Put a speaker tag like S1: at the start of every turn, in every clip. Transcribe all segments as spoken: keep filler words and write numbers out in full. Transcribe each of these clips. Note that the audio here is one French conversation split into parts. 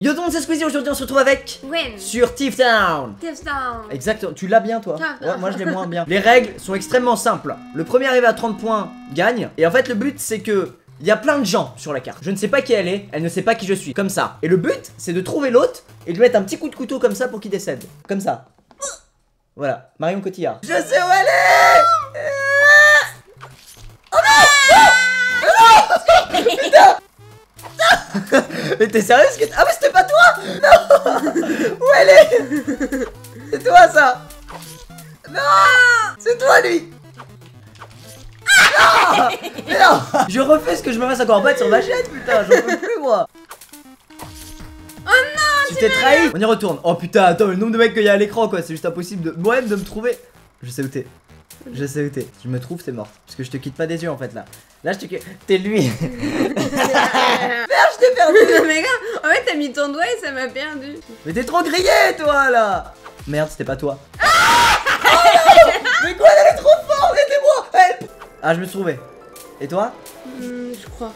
S1: Yo tout le monde, c'est Squeezie, aujourd'hui on se retrouve avec
S2: Gwen
S1: sur Thief Town.
S2: Thief Town.
S1: Exactement, tu l'as bien toi?
S2: Ah,
S1: Ouais, moi je l'ai moins bien. Les règles sont extrêmement simples. Le premier arrivé à trente points gagne. Et en fait le but c'est que il y a plein de gens sur la carte. Je ne sais pas qui elle est, elle ne sait pas qui je suis. Comme ça. Et le but c'est de trouver l'autre et de lui mettre un petit coup de couteau comme ça pour qu'il décède. Comme ça. Voilà, Marion Cotillard. Je sais où elle est. Oh non, non, non. Putain. Mais t'es sérieux? Ah mais c'était pas toi. Non. Où elle est? C'est toi ça. Non. C'est toi lui. Non. Mais non. Je refuse que je me fasse encore battre sur ma chaîne. Putain, j'en peux plus moi.
S2: Oh non.
S1: Tu t'es trahi. On y retourne. Oh putain, attends, le nombre de mecs qu'il y a à l'écran quoi. C'est juste impossible de moi-même de me trouver. Je sais où t'es. Je sais où t'es. Je me trouve, t'es morte. Parce que je te quitte pas des yeux en fait là. Là je te quitte. T'es lui. Merde, je t'ai perdu.
S2: Mais gars, en fait t'as mis ton doigt et ça m'a perdu.
S1: Mais t'es trop grillé toi là. Merde, c'était pas toi. Ah oh, non. Mais quoi, elle est trop forte. Aidez-moi. Help. Ah, je me suis trouvé. Et toi?
S2: Hmm, je crois.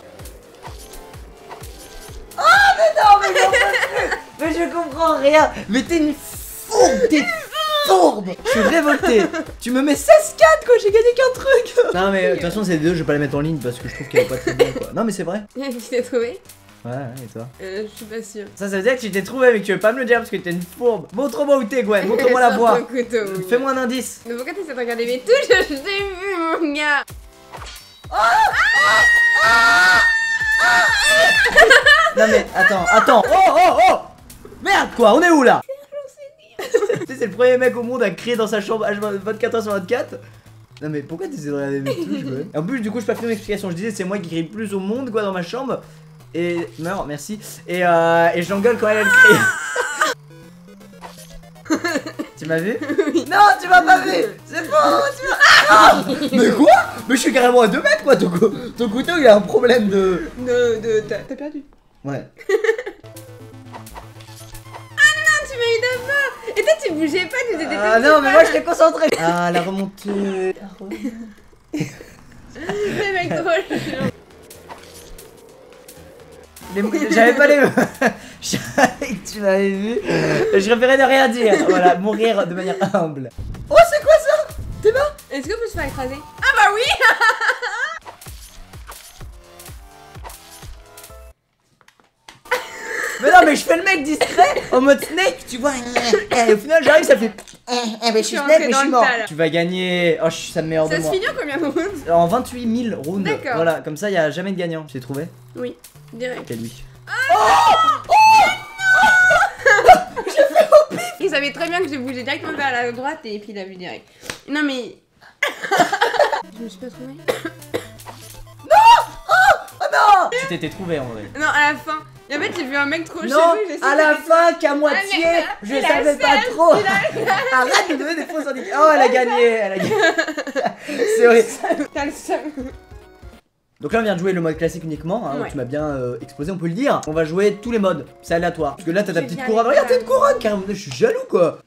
S1: Ah mais non, mais j'en peux plus. Mais je comprends rien. Mais t'es une fourbe. T'es fourbe. Je suis révolté. Tu me mets seize quatre quoi, j'ai gagné qu'un truc. Non mais de toute façon ces deux je vais pas les mettre en ligne parce que je trouve qu'elle est pas très bien quoi. Non mais c'est vrai.
S2: Tu t'es trouvé?
S1: Ouais, ouais, et toi?
S2: Euh, je suis pas sûre.
S1: Ça, ça veut dire que tu t'es trouvé mais que tu veux pas me le dire parce que t'es une fourbe. Montre-moi où t'es Gwen, montre-moi la voie. Fais-moi un indice.
S2: Mais pourquoi t'essaies de regarder mes touches? Je t'ai vu mon gars.
S1: Oh ah ah ah non mais attends, attends. Oh oh oh. Merde quoi, on est où là? Tu sais, c'est le premier mec au monde à crier dans sa chambre H vingt-quatre heures sur vingt-quatre. Non mais pourquoi t'essaies de regarder mes touches quoi? Et en plus du coup je peux pas faire une explication. Je disais c'est moi qui crie le plus au monde quoi dans ma chambre. Et... non merci. Et euh... et j'engueule quand elle, elle crie. Tu m'as vu? Oui. Non tu m'as pas vu. C'est faux. Tu m'as... Ah mais quoi? Mais je suis carrément à deux mètres quoi. Ton, cou... ton couteau il a un problème de...
S2: De... de... t'as perdu.
S1: Ouais.
S2: Tu m'as eu d'abord. Et toi tu bougeais pas, tu t'étais
S1: Ah non mais moi je t'ai concentré. Ah la remontée. La remontée.
S2: Le mec trop chiant.
S1: J'avais pas les... Je savais que tu m'avais vu. Je préférais ne rien dire. Voilà, mourir de manière humble. Oh c'est quoi ça? T'es mort?
S2: Est-ce qu'on peut se faire écraser? Ah bah oui.
S1: Mais non mais je fais le mec discret en mode Snake, tu vois. Et au final j'arrive, ça fait eh mais je suis Snake mais je suis mort. Tu vas gagner. Oh ça me met hors de moi.
S2: Ça se finit en combien de rounds?
S1: En vingt-huit mille rounds.
S2: D'accord.
S1: Voilà, comme ça il y a jamais de gagnant. Tu t'es trouvé?
S2: Oui, direct.
S1: C'est lui.
S2: Oh, oh, oh non. J'ai fait au pif. Il savait très bien que j'ai bougé directement vers la droite et puis il a vu direct. Non mais... Je me suis pas trouvée.
S1: Non. Oh, oh non. Tu t'étais trouvé en vrai.
S2: Non à la fin. Et en fait j'ai vu un mec trop chelou.
S1: Non, à la fin qu'à moitié,
S2: ah,
S1: je savais pas trop. Arrête de donner des fausses indications. Oh elle a gagné, elle a gagné. C'est horrible.
S2: T'as le seum.
S1: Donc là on vient de jouer le mode classique uniquement, hein, ouais. Tu m'as bien euh, explosé on peut le dire. On va jouer tous les modes, c'est aléatoire. Parce que là t'as ta petite couronne, regarde t'as une couronne carrément, je suis jaloux quoi.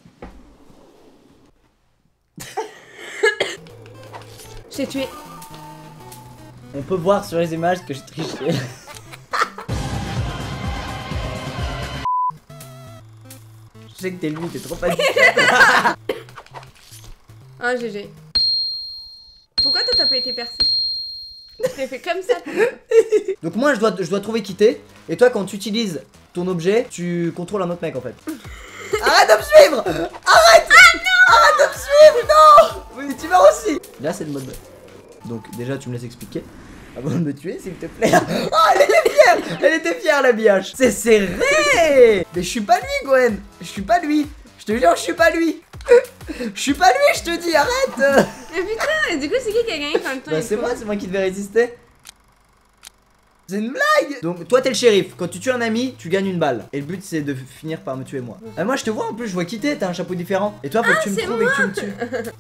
S2: Je t'ai tué.
S1: On peut voir sur les images que j'ai triché. Je sais que t'es lui, t'es trop fatigué.
S2: Ah G G. Pourquoi toi t'as pas été percé? Je t'ai fait comme ça.
S1: Donc moi je dois, je dois trouver quitter. Et toi quand tu utilises ton objet, tu contrôles un autre mec en fait. Arrête de me suivre. Arrête. Ah non. Arrête de me suivre. Non. Oui tu meurs aussi. Là c'est le mode. Donc déjà tu me laisses expliquer avant de me tuer s'il te plaît. Oh elle était fière. Elle était fière la biatch. C'est serré. Mais je suis pas lui Gwen. Je suis pas lui. Je te jure je suis pas lui. Je suis pas lui, je te dis, arrête.
S2: Mais putain, et du coup c'est qui qui a gagné quand le temps?
S1: Bah c'est moi, c'est moi qui devais résister. C'est une blague. Donc toi t'es le shérif, quand tu tues un ami, tu gagnes une balle. Et le but c'est de finir par me tuer moi. Ah, moi je te vois en plus, je vois quitter, t'as un chapeau différent. Et toi faut
S2: ah,
S1: que tu me trouves
S2: moi.
S1: et que tu me tues.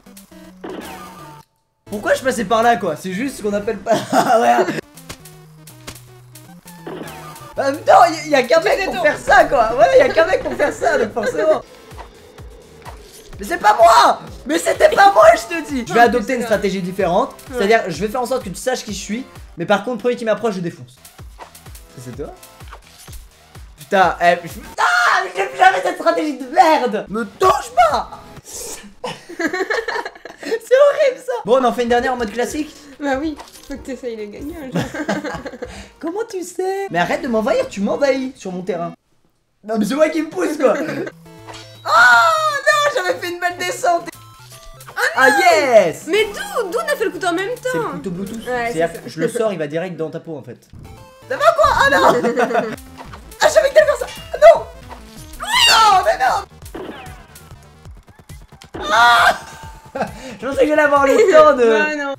S1: Pourquoi je passais par là quoi? C'est juste ce qu'on appelle pas... ouais. En même temps, y'a y a qu'un mec pour faire ça quoi. Ouais, y'a qu'un mec pour faire ça, donc forcément. Mais c'est pas moi. Mais c'était pas moi je te dis. Je vais adopter une stratégie différente. Ouais. C'est à dire je vais faire en sorte que tu saches qui je suis. Mais par contre premier qui m'approche je défonce. Ça c'est toi? Putain, eh, je... Ah, mais j'aime jamais cette stratégie de merde. Me touche pas. C'est horrible ça. Bon, on en fait une dernière en mode classique.
S2: Bah oui, faut que t'essayes les gagnants. Genre.
S1: Comment tu sais? Mais arrête de m'envahir, tu m'envahis sur mon terrain. Non mais c'est moi qui me pousse quoi. Oh non, j'avais fait une belle descente. Oh, ah yes.
S2: Mais d'où D'où on a fait le couteau en même temps?
S1: C'est le couteau Bluetooth.
S2: Ouais,
S1: c'est-à-dire que je le sors, il va direct dans ta peau en fait. Ça va quoi? Ah non. Ah, je savais que t'allais faire ça. Ah, non. Non mais non. Ah. Je pensais que j'allais avoir le temps de...
S2: Ah non.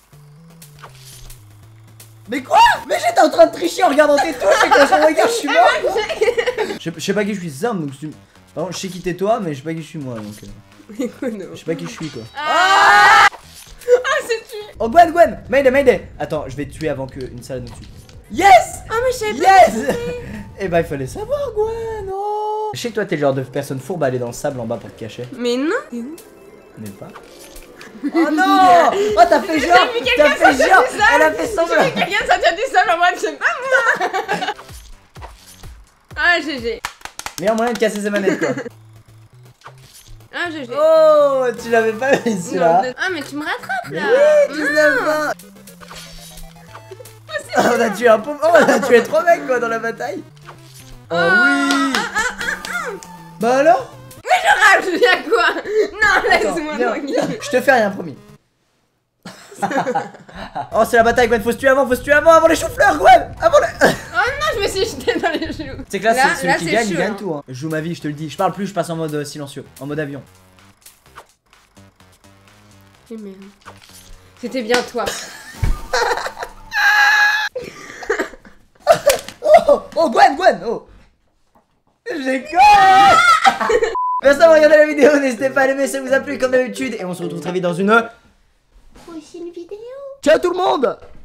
S1: Mais quoi? Mais j'étais en train de tricher en regardant tes touches et quand je regarde je suis mort. Je sais pas qui je suis, c'est simple donc tu... Pardon, je sais qui t'es toi mais je sais pas qui je suis moi donc... Euh... Je sais pas qui je suis quoi.
S2: Ah, ah c'est tué.
S1: Oh Gwen, Gwen, Mayday, Mayday. Attends, je vais te tuer avant qu'une salle nous tue. Yes.
S2: Oh mais je savais pas.
S1: Yes. Eh bah il fallait savoir Gwen, oh. Je sais que toi t'es le genre de personne fourbe à aller dans le sable en bas pour te cacher.
S2: Mais non. T'es où?
S1: N'est pas. Oh non. Oh t'as fait genre. T'as fait genre. Elle a fait semblant.
S2: J'ai vu quelqu'un sortir du sol en mode je sais pas moi. Ah G G.
S1: Meilleur moyen de casser ses manettes quoi.
S2: Ah G G.
S1: Oh tu l'avais pas mis celui-là.
S2: Ah mais tu me rattrapes là.
S1: Oui, dix-neuf vingt. Oh, on a tué un pauvre. Oh, on a tué trois mecs quoi dans la bataille. Oh oui. Bah alors.
S2: Mais je rage, il y a quoi? Non, laisse-moi tranquille.
S1: Je te fais rien, promis. Oh, c'est la bataille, Gwen. Faut se tuer avant, faut se tuer avant, avant les choux-fleurs, Gwen. Avant les.
S2: Oh non, je me suis jeté dans les choux.
S1: C'est que là, là c'est celui
S2: là,
S1: qui gagne,
S2: chaud,
S1: il gagne
S2: hein.
S1: tout. Hein. Je joue ma vie, je te le dis. Je parle plus, je passe en mode euh, silencieux, en mode avion.
S2: Eh merde. C'était bien toi.
S1: Oh, oh, Gwen, Gwen, oh. J'ai quoi. Merci d'avoir regardé la vidéo, n'hésitez pas à l'aimer si ça vous a plu comme d'habitude. Et on se retrouve très vite dans une prochaine vidéo. Ciao tout le monde.